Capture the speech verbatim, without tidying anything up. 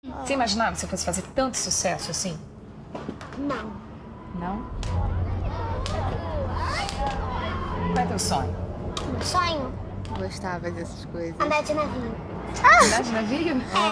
Você imaginava que você fosse fazer tanto sucesso assim? Não. Não? Qual é teu sonho? Sonho? Gostava dessas coisas. Andar de navio. Andar de navio?